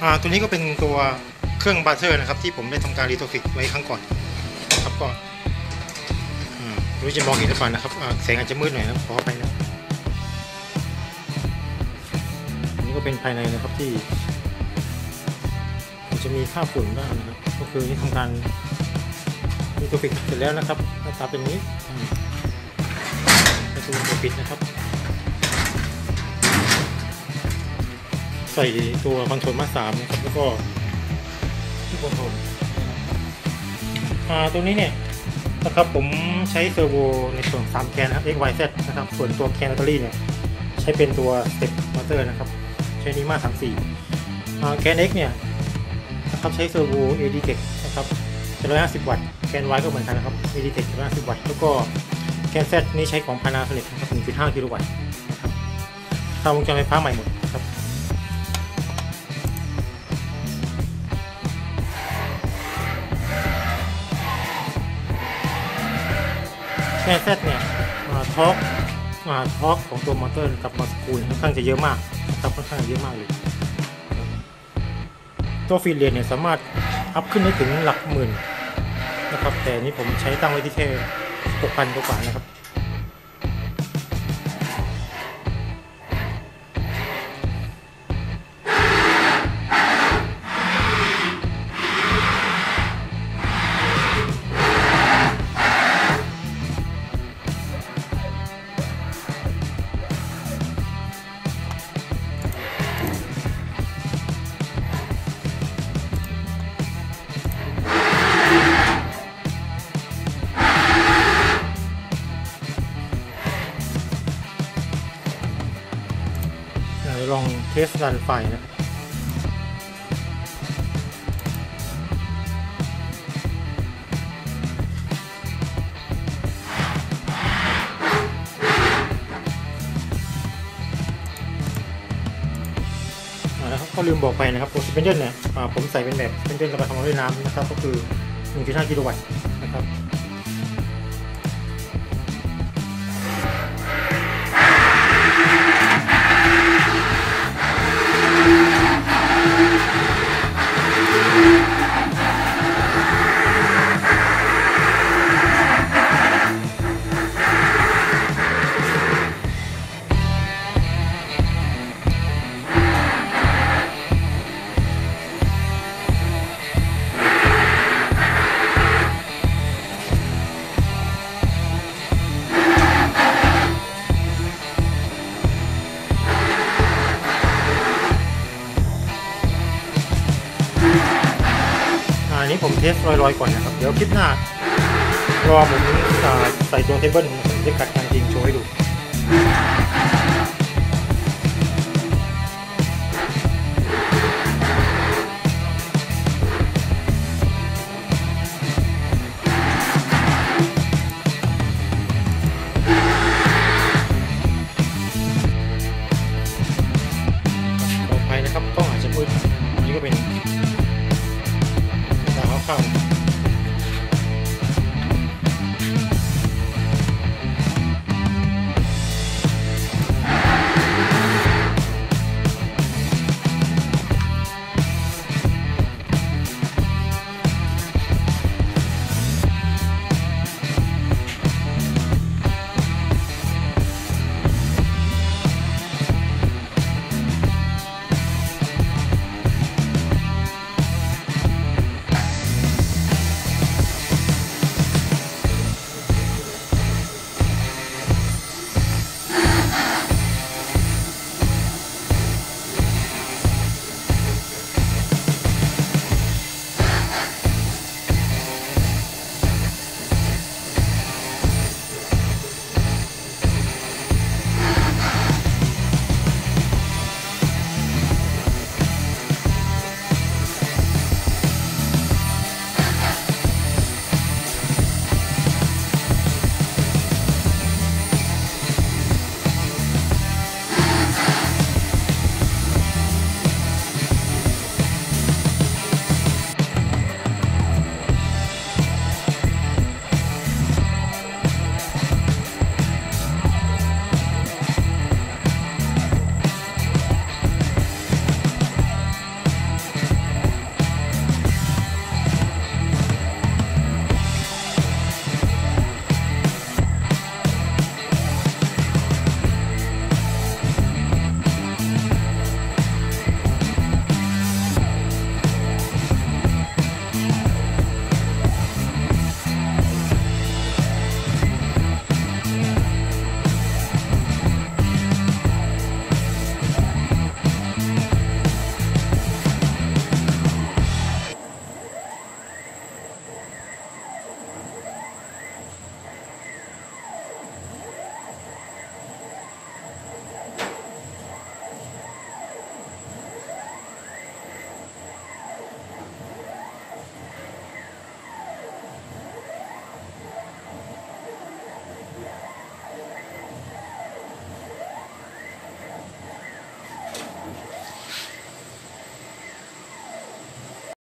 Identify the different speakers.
Speaker 1: ตัวนี้ก็เป็นตัวเครื่องบัตเตอร์นะครับที่ผมได้ทำการรีโทรฟิตไว้ครั้งก่อนครับก็รู้จะมองเห็นหรือเปล่านะครับแสงอาจจะมืดหน่อยนะขอไปนะอันนี้ก็เป็นภายในนะครับที่จะมีค่าฝุ่นบ้างนะครับก็คือที่ทำการรีโทรฟิตเสร็จแล้วนะครับหน้าตาเป็นนี้ประตูปิดนะครับใส่ตัวคอนโทรลมา3นะครับแล้วก็ที่คอนโทรลตัวนี้เนี่ยนะครับผมใช้เซอร์โวในส่วน3แกนนะครับ XYZ นะครับส่วนตัวแกนแบตเตอรี่เนี่ยใช้เป็นตัวสเต็ปมอเตอร์นะครับใช้นีมา34แกน X เนี่ยนะครับใช้เซอร์โว ADTech นะครับ150 วัตต์แกน Y ก็เหมือนกันนะครับ ADTech 150 วัตต์แล้วก็แกน Z นี้ใช้ของ Panasonic นะครับ 1.5 กิโลวัตต์นะครับทำวงจรไฟฟ้าใหม่หมดครับแกน Z เนี่ยทอร์กของตัวมอเตอร์กับมอสกูลค่อนข้างจะเยอะมากนะครับค่อนข้างเยอะมากเลยตัวฟีดเรทเนี่ยสามารถอัพขึ้นได้ถึงหลักหมื่นนะครับแต่นี้ผมใช้ตั้งไว้ที่แค่ 6,000 กว่านะครับลองเทสรันไฟนะครับก็ลืมบอกไปนะครับตัวสเปนเดอร์เนี่ยผมใส่เป็นแบบสเปนเดอร์ระบายความร้อนด้วยน้ำนะครับก็คือ 1.5 กิโลวัตต์นะครับอันนี้ผมเทสลอยๆก่อนนะครับเดี๋ยวคลิปหน้ารอผมใส่ตัวเทเบิลจะกัดการจริงโชว์ให้ดู